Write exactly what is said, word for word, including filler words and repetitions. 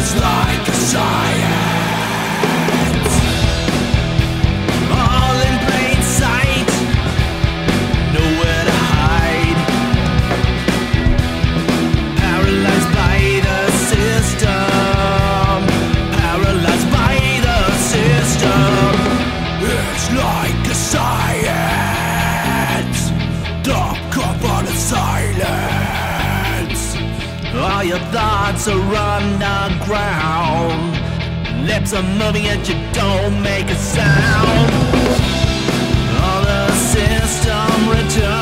It's like a science, all in plain sight, nowhere to hide. Paralyzed by the system, paralyzed by the system. It's like a science, dark covered in silence. All your thoughts are underground, lips are moving yet you don't make a sound. All the system returns.